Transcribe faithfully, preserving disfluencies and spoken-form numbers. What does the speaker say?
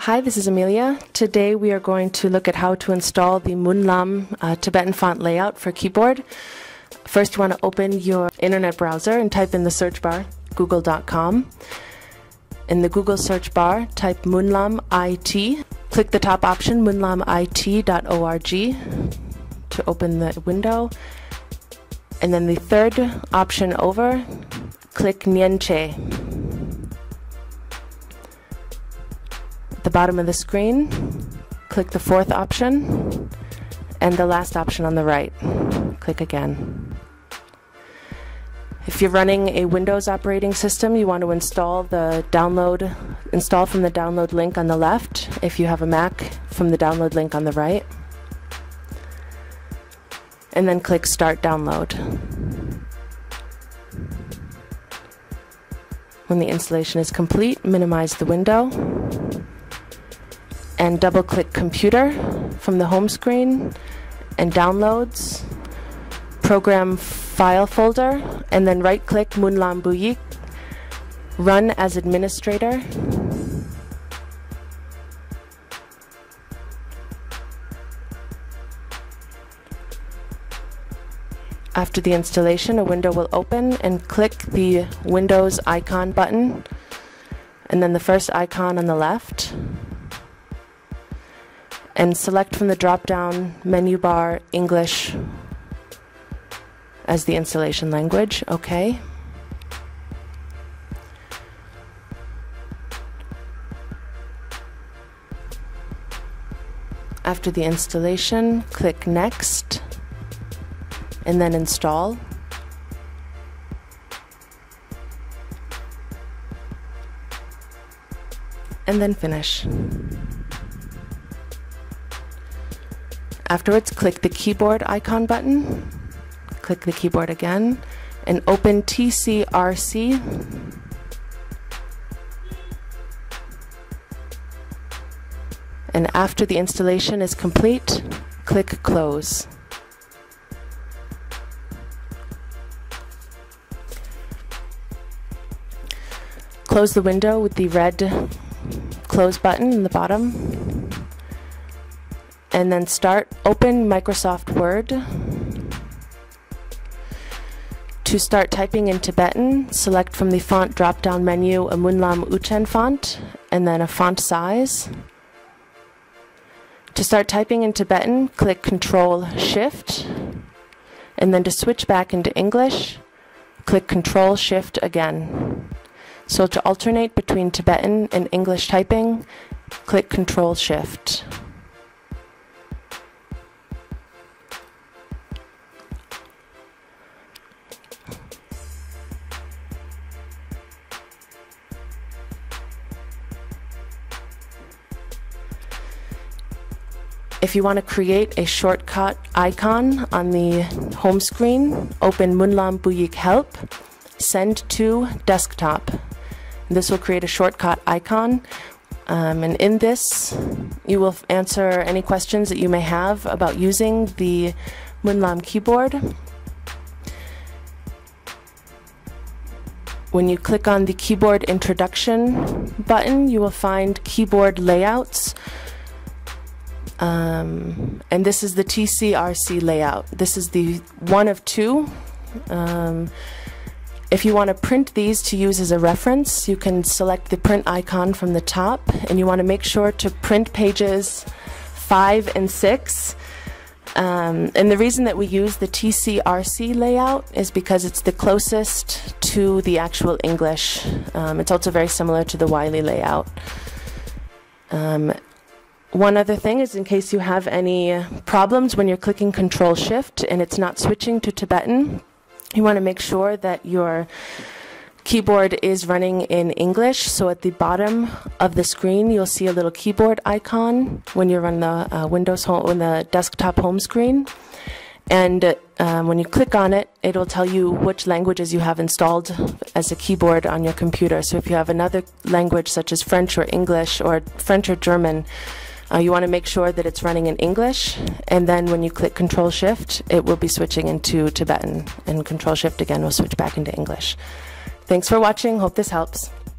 Hi, this is Amelia. Today we are going to look at how to install the Monlam uh, Tibetan font layout for keyboard. First, you want to open your internet browser and type in the search bar google dot com. In the Google search bar, type Monlam I T. Click the top option, monlam I T dot org, to open the window. And then the third option over, click Nienche. At the bottom of the screen, click the fourth option, and the last option on the right. Click again. If you're running a Windows operating system, you want to install the download, install from the download link on the left. If you have a Mac, from the download link on the right. And then click Start Download. When the installation is complete, minimize the window and double-click Computer from the home screen and Downloads, Program File folder, and then right-click Monlam Bodyig, Run as Administrator. After the installation, a window will open, and click the Windows icon button, and then the first icon on the left, and select from the drop-down menu bar English as the installation language. OK. After the installation, click Next, and then Install. And then Finish. Afterwards, click the keyboard icon button, click the keyboard again, and open T C R C. And after the installation is complete, click Close. Close the window with the red Close button in the bottom, and then start open Microsoft Word. To start typing in Tibetan, select from the font drop-down menu a Monlam Uchen font, and then a font size. To start typing in Tibetan, click Control Shift, and then to switch back into English, click Control Shift again. So to alternate between Tibetan and English typing, click Control Shift. If you want to create a shortcut icon on the home screen, open Monlam Bodyig Help, Send to Desktop. This will create a shortcut icon, um, and in this you will answer any questions that you may have about using the Monlam keyboard. When you click on the Keyboard Introduction button, you will find Keyboard Layouts. Um, and this is the T C R C layout. This is the one of two. Um, if you want to print these to use as a reference, you can select the print icon from the top, and you want to make sure to print pages five and six. Um, and the reason that we use the T C R C layout is because it's the closest to the actual English. Um, it's also very similar to the Wiley layout. Um, One other thing is, in case you have any problems when you're clicking Control Shift and it's not switching to Tibetan, you want to make sure that your keyboard is running in English. So at the bottom of the screen, you'll see a little keyboard icon when you're on the uh, Windows home, on the desktop home screen. And um, when you click on it, it'll tell you which languages you have installed as a keyboard on your computer. So if you have another language such as French or English or French or German, Uh, you want to make sure that it's running in English, and then when you click Control Shift, it will be switching into Tibetan, and Control Shift again will switch back into English. Thanks for watching. Hope this helps.